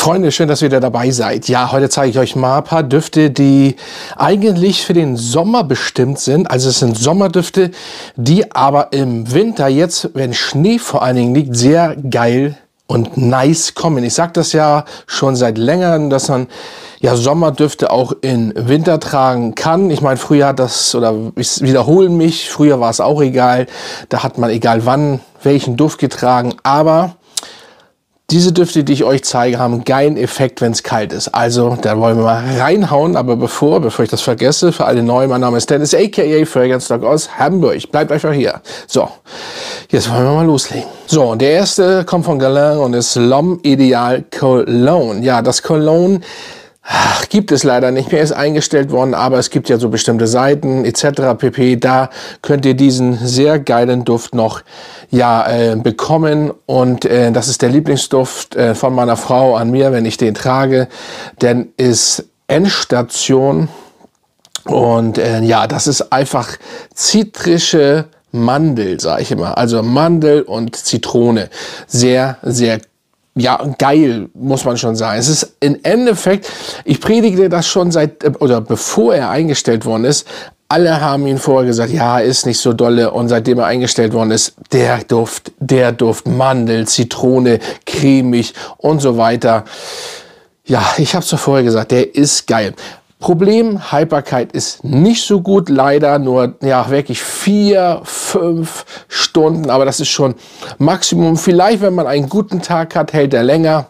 Freunde, schön, dass ihr wieder dabei seid. Ja, heute zeige ich euch mal ein paar Düfte, die eigentlich für den Sommer bestimmt sind. Also es sind Sommerdüfte, die aber im Winter jetzt, wenn Schnee vor allen Dingen liegt, sehr geil und nice kommen. Ich sage das ja schon seit längerem, dass man ja Sommerdüfte auch in Winter tragen kann. Ich meine, früher hat das, oder ich wiederhole mich, früher war es auch egal. Da hat man egal wann welchen Duft getragen, aber diese Düfte, die ich euch zeige, haben einen geilen Effekt, wenn es kalt ist. Also, da wollen wir mal reinhauen. Aber bevor ich das vergesse, für alle Neuen, mein Name ist Dennis, a.k.a. Fragrance Dog aus Hamburg. Bleibt einfach hier. So, jetzt wollen wir mal loslegen. So, und der erste kommt von Guerlain und ist L'Homme Ideal Cologne. Ja, das Cologne gibt es leider nicht mehr, ist eingestellt worden, aber es gibt ja so bestimmte Seiten etc. pp. Da könnt ihr diesen sehr geilen Duft noch bekommen und das ist der Lieblingsduft von meiner Frau an mir, wenn ich den trage, denn ist Endstation und das ist einfach zitrische Mandel, sage ich immer, also Mandel und Zitrone, sehr, sehr geil, muss man schon sagen. Es ist im Endeffekt, ich predige das schon bevor er eingestellt worden ist. Alle haben ihn vorher gesagt, ja, ist nicht so dolle. Und seitdem er eingestellt worden ist, der Duft, Mandel, Zitrone, cremig und so weiter. Ja, ich habe es doch vorher gesagt, der ist geil. Problem, Haltbarkeit ist nicht so gut, leider nur, wirklich 4-5 Stunden, aber das ist schon Maximum. Vielleicht, wenn man einen guten Tag hat, hält er länger,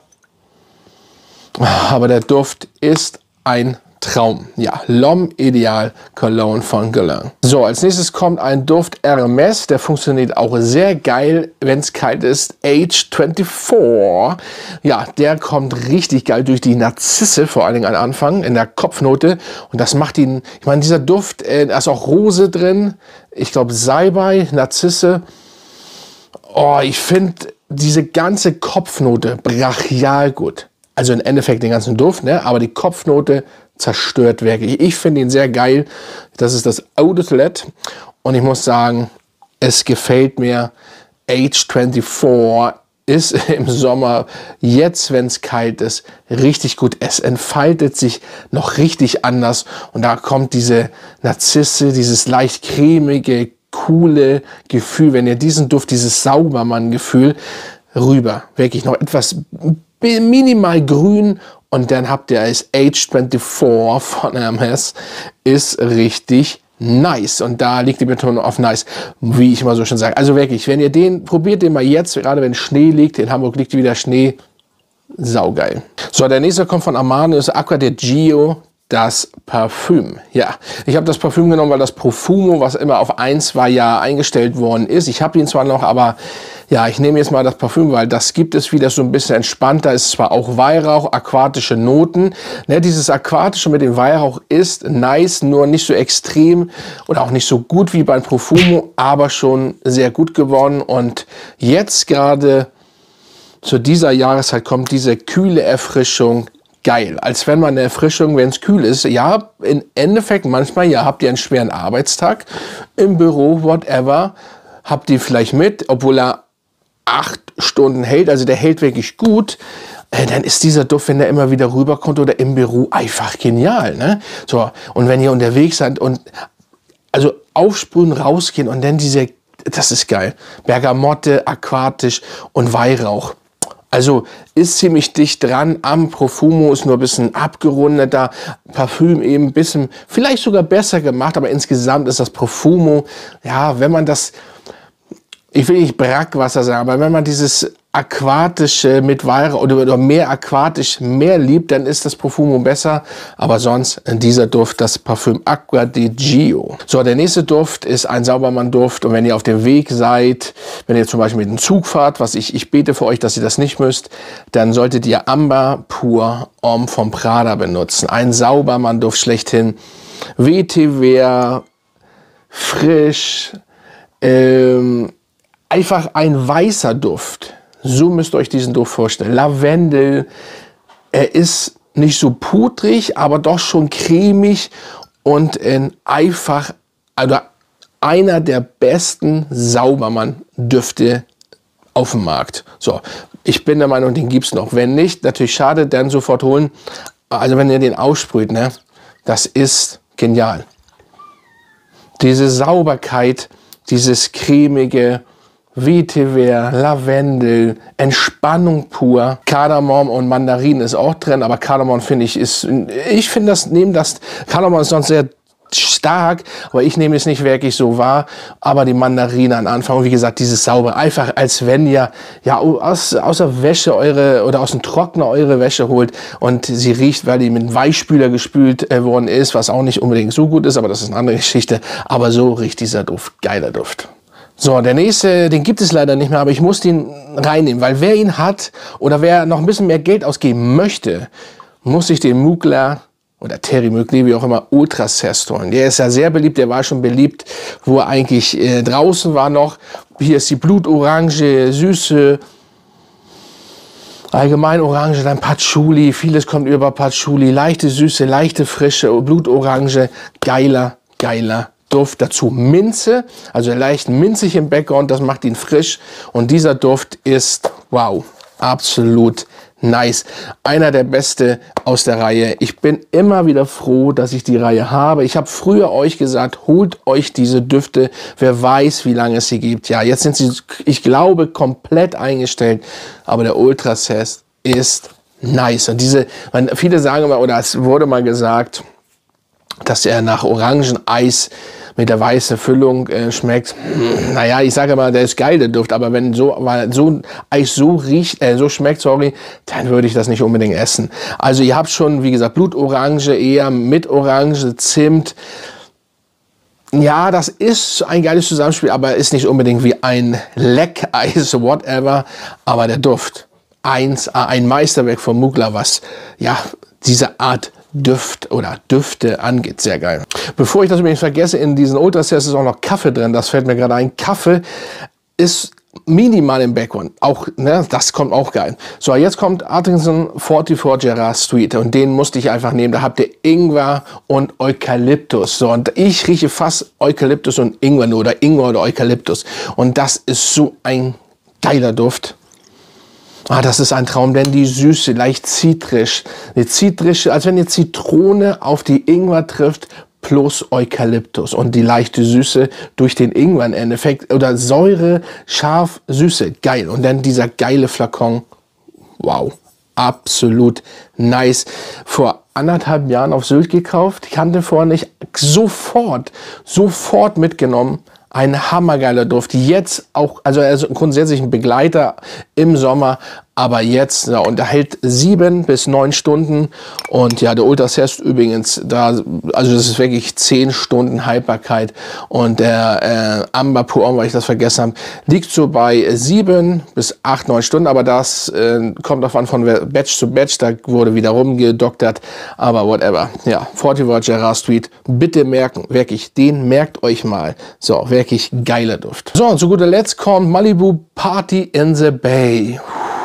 aber der Duft ist ein Traum. Ja, L'Homme Ideal Cologne von Guerlain. So, als nächstes kommt ein Duft Hermes, der funktioniert auch sehr geil, wenn es kalt ist. Age 24. Ja, der kommt richtig geil durch die Narzisse, vor allen Dingen am Anfang, in der Kopfnote. Und das macht ihn, ich meine, dieser Duft, da ist auch Rose drin, ich glaube Salbei, Narzisse. Oh, ich finde diese ganze Kopfnote brachial gut. Also im Endeffekt den ganzen Duft, ne? Aber die Kopfnote zerstört wirklich. Ich finde ihn sehr geil. Das ist das Eau de Toilette. Und ich muss sagen, es gefällt mir. Age 24 ist im Sommer, jetzt wenn es kalt ist, richtig gut. Es entfaltet sich noch richtig anders. Und da kommt diese Narzisse, dieses leicht cremige, coole Gefühl. Wenn ihr diesen Duft, dieses Saubermann-Gefühl rüber, wirklich noch etwas minimal grün und dann habt ihr als Age 24 von Hermes, ist richtig nice. Und da liegt die Betonung auf nice, wie ich immer so schon sage. Also wirklich, wenn ihr probiert den mal jetzt, gerade wenn Schnee liegt, in Hamburg liegt wieder Schnee, saugeil. So, der nächste kommt von Armani, ist Acqua di Gio, das Parfüm. Ja, ich habe das Parfüm genommen, weil das Profumo, was immer auf 1 war, ja eingestellt worden ist. Ich habe ihn zwar noch, aber ja, ich nehme jetzt mal das Parfüm, weil das gibt es wieder so ein bisschen entspannter. Ist zwar auch Weihrauch, aquatische Noten. Ne, dieses Aquatische mit dem Weihrauch ist nice, nur nicht so extrem oder auch nicht so gut wie beim Profumo, aber schon sehr gut geworden. Und jetzt gerade zu dieser Jahreszeit kommt diese kühle Erfrischung. Geil, als wenn man eine Erfrischung, wenn es kühl ist. Ja, im Endeffekt manchmal, habt ihr einen schweren Arbeitstag im Büro, whatever, habt ihr vielleicht mit, obwohl er 8 Stunden hält, also der hält wirklich gut, dann ist dieser Duft, wenn der immer wieder rüberkommt oder im Büro, einfach genial, ne? So, und wenn ihr unterwegs seid und also aufsprühen, rausgehen und dann das ist geil, Bergamotte, aquatisch und Weihrauch. Also ist ziemlich dicht dran am Profumo, ist nur ein bisschen abgerundeter, Parfüm eben ein bisschen, vielleicht sogar besser gemacht, aber insgesamt ist das Profumo, ja, wenn man das, ich will nicht Brackwasser sagen, aber wenn man dieses Aquatische mit Weihrauch oder mehr aquatisch mehr liebt, dann ist das Profumo besser. Aber sonst dieser Duft, das Parfüm Acqua di Gio. So, der nächste Duft ist ein Saubermann-Duft. Und wenn ihr auf dem Weg seid, wenn ihr zum Beispiel mit dem Zug fahrt, was ich bete für euch, dass ihr das nicht müsst, dann solltet ihr Amber Pur Homme von Prada benutzen. Ein Saubermann-Duft schlechthin. Vetiver, frisch, einfach ein weißer Duft. So müsst ihr euch diesen Duft vorstellen. Lavendel, er ist nicht so pudrig, aber doch schon cremig und einfach, also einer der besten Saubermann-Düfte auf dem Markt. So, Ich bin der Meinung, den gibt es noch. Wenn nicht, natürlich schade, dann sofort holen. Also wenn ihr den aussprüht, ne, das ist genial. Diese Sauberkeit, dieses cremige, Vetiver, Lavendel, Entspannung pur. Kardamom und Mandarin ist auch drin, aber Kardamom finde ich finde Kardamom ist sonst sehr stark, aber ich nehme es nicht wirklich so wahr. Aber die Mandarine am Anfang, wie gesagt, dieses Saubere, einfach als wenn ihr ja aus der Wäsche oder aus dem Trockner eure Wäsche holt und sie riecht, weil die mit einem Weichspüler gespült worden ist, was auch nicht unbedingt so gut ist, aber das ist eine andere Geschichte. Aber so riecht dieser Duft, geiler Duft. So, der nächste, den gibt es leider nicht mehr, aber ich muss den reinnehmen, weil wer ihn hat oder wer noch ein bisschen mehr Geld ausgeben möchte, muss sich den Mugler oder Terry Mugler, wie auch immer, Ultra Zest holen. Der ist ja sehr beliebt, der war schon beliebt, wo er eigentlich draußen war noch. Hier ist die Blutorange, Süße, allgemein Orange, dann Patchouli, vieles kommt über Patchouli, leichte Süße, leichte Frische, Blutorange, geiler Duft. Dazu Minze, also leicht minzig im Background, das macht ihn frisch. Und dieser Duft ist, wow, absolut nice. Einer der beste aus der Reihe. Ich bin immer wieder froh, dass ich die Reihe habe. Ich habe früher euch gesagt, holt euch diese Düfte. Wer weiß, wie lange es sie gibt. Ja, jetzt sind sie, ich glaube, komplett eingestellt. Aber der Ultra Zest ist nice. Und viele sagen immer, oder es wurde mal gesagt, dass er nach Orangeneis mit der weißen Füllung schmeckt. Naja, ich sage mal, der ist geil, der Duft, aber wenn so ein Eis so schmeckt, sorry, dann würde ich das nicht unbedingt essen. Also ihr habt schon, wie gesagt, Blutorange eher mit Orange, Zimt. Ja, das ist ein geiles Zusammenspiel, aber ist nicht unbedingt wie ein Leckeis, whatever. Aber der Duft, ein Meisterwerk von Mugler, was ja diese Art Düfte angeht. Sehr geil. Bevor ich das übrigens vergesse, in diesen Ultra Zest ist auch noch Kaffee drin. Das fällt mir gerade ein. Kaffee ist minimal im Background. Auch, ne, das kommt auch geil. So, jetzt kommt Artisan 44 Gerard Street und den musste ich einfach nehmen. Da habt ihr Ingwer und Eukalyptus. So, und ich rieche fast Eukalyptus und Ingwer nur oder Ingwer oder Eukalyptus. Und das ist so ein geiler Duft. Ah, das ist ein Traum, denn die Süße, leicht zitrisch, eine zitrische, als wenn ihr Zitrone auf die Ingwer trifft, plus Eukalyptus und die leichte Süße durch den Ingwer im Endeffekt, oder Säure, scharf, Süße, geil. Und dann dieser geile Flakon, wow, absolut nice. Vor 1,5 Jahren auf Sylt gekauft, ich kannte vorher nicht, sofort mitgenommen. Ein hammergeiler Duft. Jetzt auch, also er ist grundsätzlich ein Begleiter im Sommer, aber jetzt, ja, und er hält 7 bis 9 Stunden. Und ja, der Ultra Zest übrigens, also das ist wirklich 10 Stunden Haltbarkeit. Und der Amber Pur, weil ich das vergessen habe, liegt so bei 7 bis 8, 9 Stunden. Aber das kommt davon von Batch zu Batch, da wurde wieder rumgedoktert. Aber whatever. Ja, 44 Gerard Street, bitte merken, wirklich, den merkt euch mal. So, wirklich geiler Duft. So, und zu guter Letzt kommt Malibu Party in the Bay.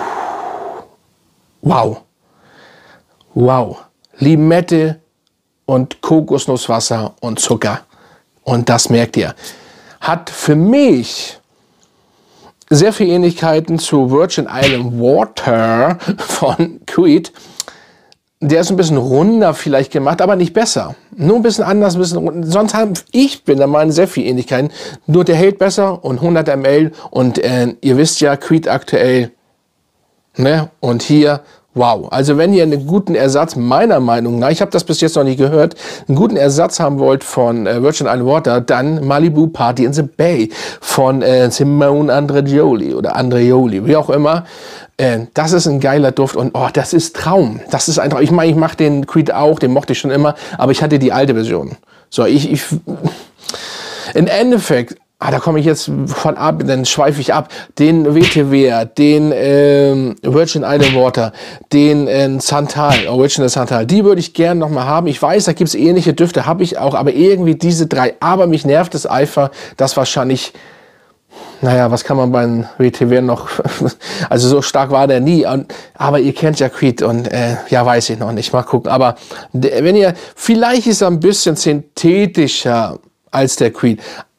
Wow. Wow. Limette und Kokosnusswasser und Zucker. Und das merkt ihr. Hat für mich sehr viele Ähnlichkeiten zu Virgin Island Water von Creed. Der ist ein bisschen runder vielleicht gemacht, aber nicht besser. Nur ein bisschen anders, ein bisschen runder. Sonst ich bin der Meinung, sehr viele Ähnlichkeiten. Nur der hält besser und 100 ml. Und ihr wisst ja, Creed aktuell. Ne? Und hier, wow. Also wenn ihr einen guten Ersatz, meiner Meinung nach, ich habe das bis jetzt noch nicht gehört, einen guten Ersatz haben wollt von Virgin Island Water, dann Malibu Party in the Bay von Simone Andreoli oder Andreoli, wie auch immer. Das ist ein geiler Duft und oh, das ist Traum. Das ist ein Traum. Ich meine, ich mache den Creed auch, den mochte ich schon immer, aber ich hatte die alte Version. So, im Endeffekt, da komme ich jetzt von ab, dann schweife ich ab. Den Vetiver, den Virgin Island Water, den Santal, Original Santal, die würde ich gerne noch mal haben. Ich weiß, da gibt es ähnliche Düfte, habe ich auch, aber irgendwie diese 3. Aber mich nervt es einfach, dass wahrscheinlich, naja, was kann man beim Vetiver noch, also so stark war der nie. Aber ihr kennt ja Creed und ja, weiß ich noch nicht, mal gucken. Aber wenn ihr, vielleicht ist er ein bisschen synthetischer als der Creed.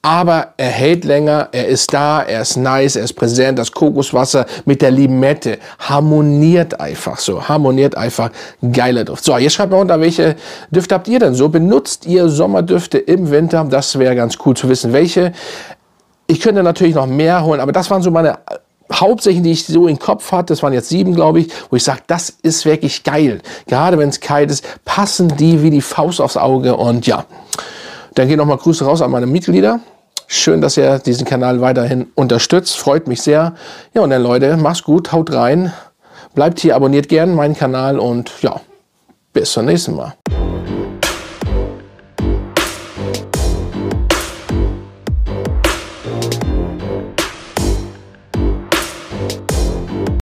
aber er hält länger, er ist da, er ist nice, er ist präsent. Das Kokoswasser mit der Limette harmoniert einfach so, harmoniert einfach, geiler Duft. So, jetzt schreibt mal unter, welche Düfte habt ihr denn so? Benutzt ihr Sommerdüfte im Winter? Das wäre ganz cool zu wissen, welche. Ich könnte natürlich noch mehr holen, aber das waren so meine hauptsächlich, die ich so im Kopf hatte. Das waren jetzt 7, glaube ich, wo ich sage, das ist wirklich geil. Gerade wenn es kalt ist, passen die wie die Faust aufs Auge. Und ja, dann gehen nochmal Grüße raus an meine Mitglieder. Schön, dass ihr diesen Kanal weiterhin unterstützt. Freut mich sehr. Ja, und dann Leute, macht's gut, haut rein. Bleibt hier, abonniert gerne meinen Kanal und ja, bis zum nächsten Mal.